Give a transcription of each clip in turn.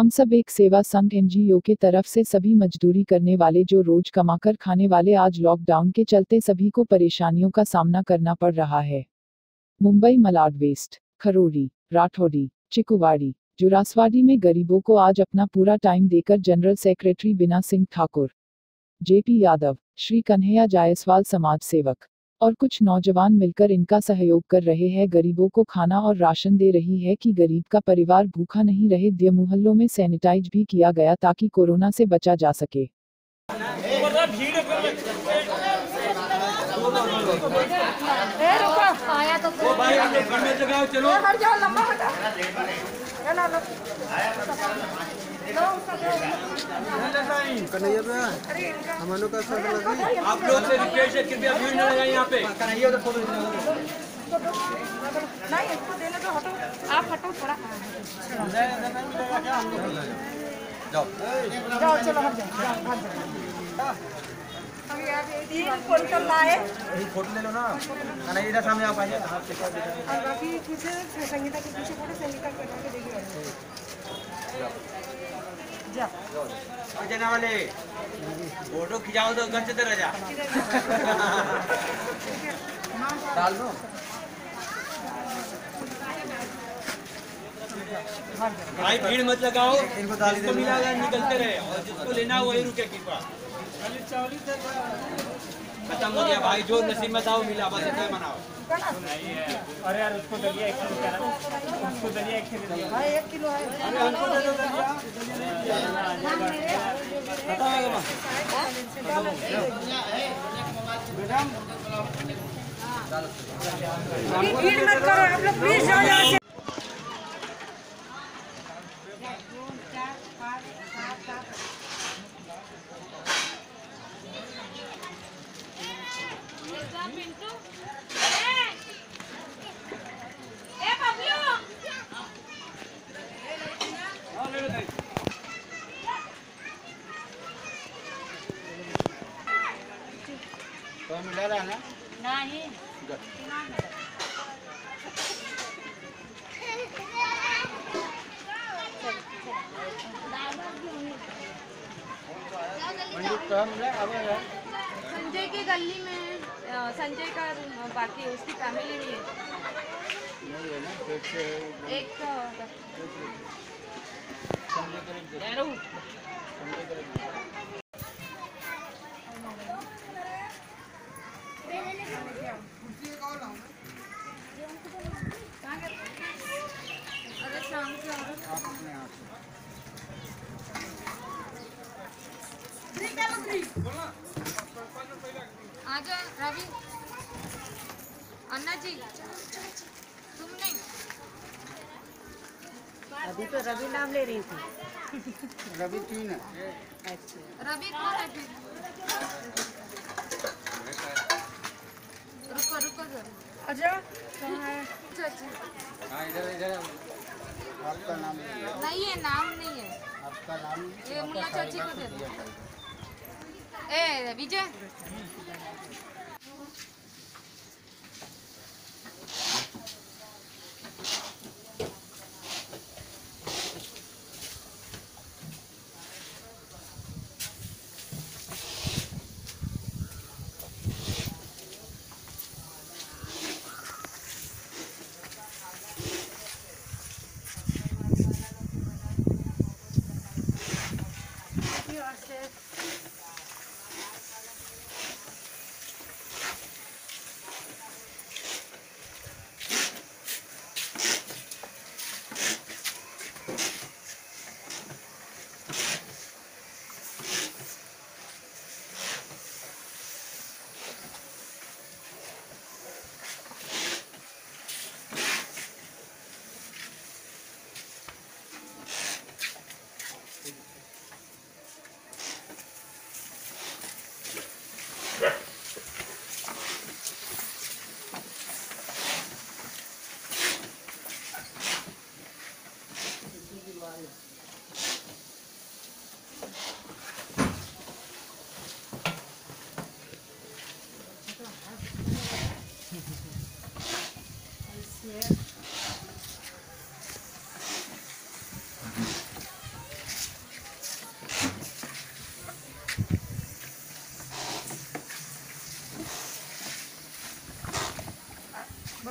हम सब एक सेवा संघ एनजीओ के तरफ से सभी मजदूरी करने वाले जो रोज कमाकर खाने वाले आज लॉकडाउन के चलते सभी को परेशानियों का सामना करना पड़ रहा है। मुंबई मलाड वेस्ट, खरोरी, राठौड़ी, चिकुवाड़ी, जुरासवाड़ी में गरीबों को आज अपना पूरा टाइम देकर general secretary Bina Singh Thakur, JP Yadav, Shri Kanhaiya Jaiswal समाज सेवक और कुछ नौजवान मिलकर इनका सहयोग कर रहे हैं। गरीबों को खाना और राशन दे रही है कि गरीब का परिवार भूखा नहीं रहे। दिय मोहल्लों में सैनिटाइज भी किया गया ताकि कोरोना से बचा जा सके। आप लोग से रिक्वेस्ट है कृपया भीड़ न लगाएं यहाँ पे। नहीं इसको देने तो हटो, आप हटो थोड़ा। जाओ जाओ चलो हट जाओ। तीन क्विंटल लाए। फोटो ले लो ना, इधर सामने आप आइए। और बाकी पीछे संगीता के पीछे फोटो संगीता के देखिए। जा जाने वाले फोटो खिंचाओ तो घर से रह जा। डाल दो भाई, भीड़ मत लगाओ, जिसको मिला निकलते रहे और जिसको लेना वही रुके। कृपा खत्म हो गया भाई, जो नसीब में था वो मिला, बस इतना मनाओ। अरे यार उसको दलिया 1 किलो, उसको दलिया 1 किलो भाई 1 किलो है। अरे हमको दे दो दलिया। भीड़ मत करो आप लोग, प्लीज जाओ यहाँ से। तो मिला रहा ना? नहीं संजय की गली में संजय का बाकी उसकी फैमिली नहीं है। एक अरे शाम के आ जाओ रवि, अन्ना जी तुम नहीं। अभी तो रवि नाम ले रही थी। रवि 3 है। अच्छा रवि कौन है फिर? रुको रुको जरा। अच्छा कहाँ है? अच्छा अच्छा हाँ इधर इधर। आपका नाम नहीं है, नाम नहीं है। आपका नाम ये मुन्ना चाची को दे दो। ए विजय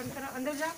बंद करो, अंदर जा।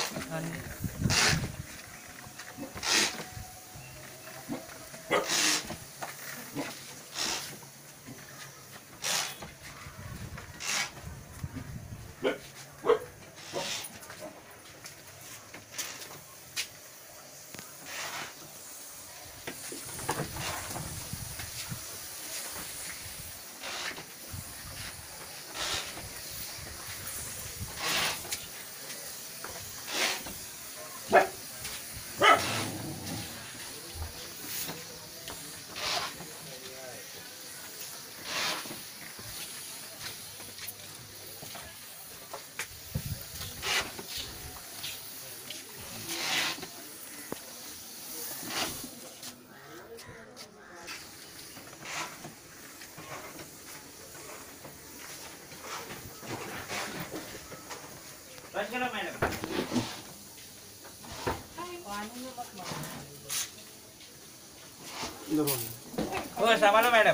संभालो मैडम।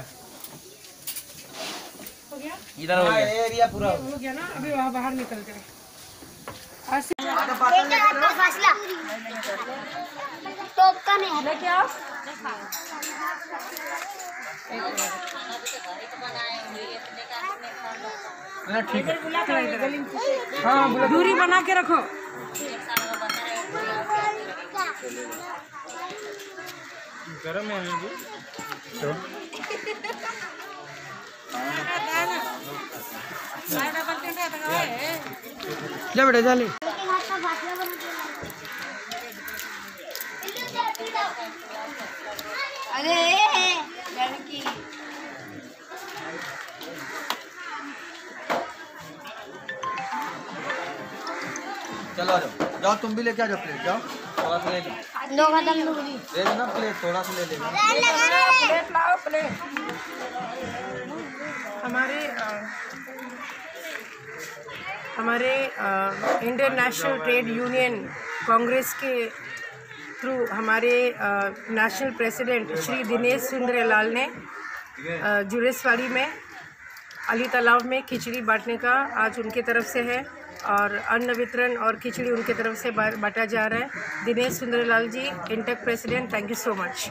हो गया? इधर हो गया एरिया पूरा हो गया ना, अभी वहाँ बाहर निकल जाए। फासला टॉप का नहीं है क्या? ठीक है। हाँ, दूरी बना के रखो। गरम है अभी तो ले बेटा चले। अरे लड़की चलो आ जाओ, जाओ तुम भी लेके आ जाओ प्लेट, जाओ थोड़ा सा ले लो। दो कदम दूरी दे देना प्लेट, थोड़ा सा ले लेना। प्लेट लाओ, प्लेट। हमारे Indian national trade union Congress के थ्रू हमारे नेशनल प्रेसिडेंट श्री दिनेश सुंदरलाल ने जुरेसवाड़ी में अली तालाब में खिचड़ी बांटने का आज उनके तरफ से है और अन्न वितरण और खिचड़ी उनके तरफ से बांटा जा रहा है। Dinesh Sundarlal ji, INTUC president, thank you so much.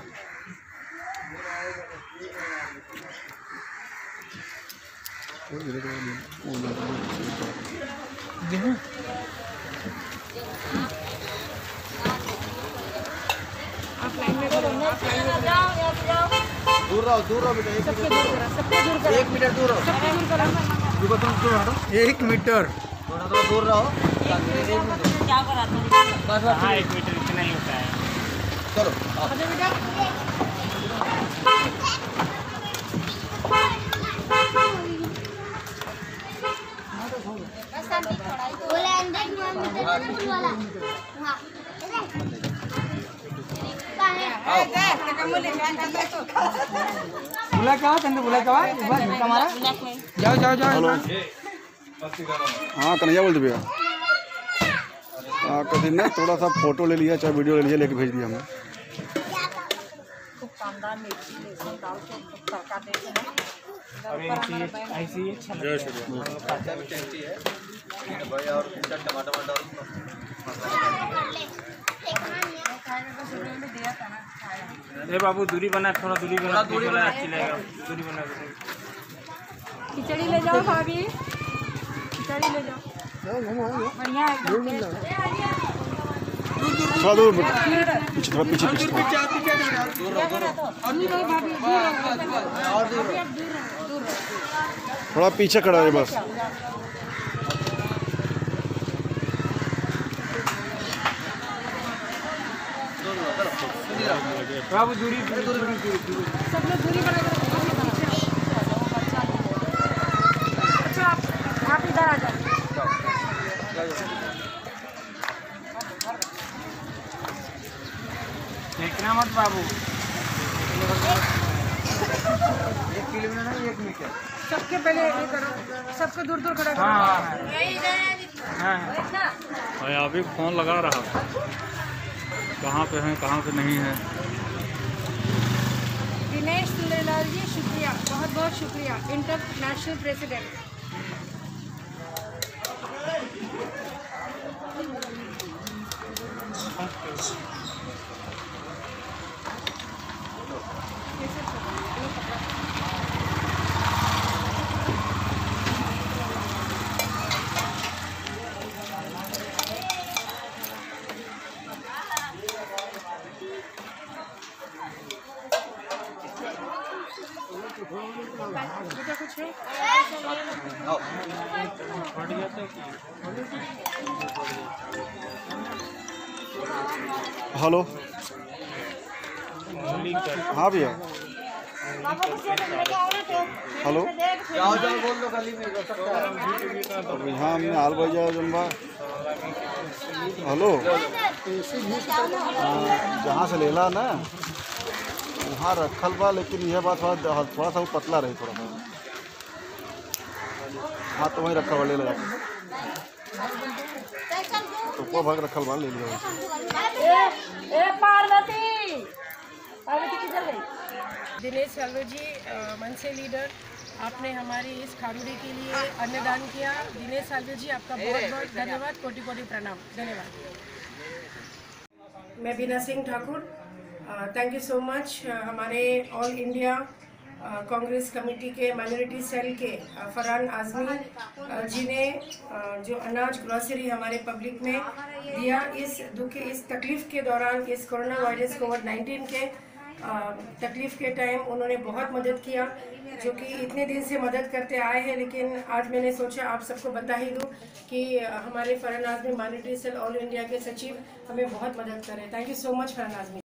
दूर रहो बेटा, सबके दूर करो। 1 मीटर दूर रहो। सबके दूर करो। 1 मीटर थोड़ा दूर रहो। हाँ 1 मीटर इतना ही होता है। चलो बोले अंदर वाला हाँ बुला क्या चंदू, बुला क्या हमारा? जाओ जाओ जाओ। हेलो हाँ कन्हैया बोलते भैया। हाँ कभी ना थोड़ा सा फोटो ले लिया, चाहे वीडियो ले लिया, लेके भेज दिया हमने। जय श्री भाई और टमाटर अरे बाबू दूरी बना, थोड़ा दूरी बना, दूरी बना अच्छी लगेगा। दूरी बना खिचड़ी ले जाओ भाभी, खिचड़ी ले जाओ, बढ़िया एकदम। थोड़ा दूर पीछे, थोड़ा पीछे पीछे थोड़ा पीछे खड़ा है बस। बाबू दूरी सब लोग दूरी बना के रखो। अच्छा आप इधर आ जाओ। देखना मत बाबू। 1 किलोमीटर नहीं 1 मीटर। सबके पहले ये करो, सबको दूर दूर खड़ा करो। हाँ मैं अभी फोन लगा रहा, कहाँ पे हैं कहाँ पे नहीं है। दिनेश सुंदरलाल जी शुक्रिया, बहुत बहुत शुक्रिया, इंटरनेशनल प्रेसिडेंट। हेलो, हाँ भैया, हेलो, जाओ जाओ बोल दो गली में तो यहाँ हमने हाल बजा जनबा, हेलो, जहाँ से लेला ना वहाँ रखल बा, लेकिन यह बात थोड़ा सा पतला रही, थोड़ा सा। हाँ तो वहीं रखा हुआ ले लगा, तो को भाग रखल बा ले लिया। दिनेश साल्वे जी, मनसे लीडर, आपने हमारी इस खारूड़ी के लिए अन्नदान किया। दिनेश साल्वे जी, आपका बहुत बहुत धन्यवाद, कोटि कोटि प्रणाम, धन्यवाद। मैं Bina Singh Thakur, thank you so much. हमारे ऑल इंडिया कांग्रेस कमेटी के माइनॉरिटी सेल के फरहान आज़मी जी ने जो अनाज ग्रॉसरी हमारे पब्लिक में दिया, इस दुख इस तकलीफ़ के दौरान, इस कोरोना वायरस कोविड-19 के तकलीफ़ के टाइम उन्होंने बहुत मदद किया, जो कि इतने दिन से मदद करते आए हैं। लेकिन आज मैंने सोचा आप सबको बता ही दूँ कि हमारे Farhan Azmi minority cell all India के सचिव हमें बहुत मदद करें। Thank you so much Farhan Azmi.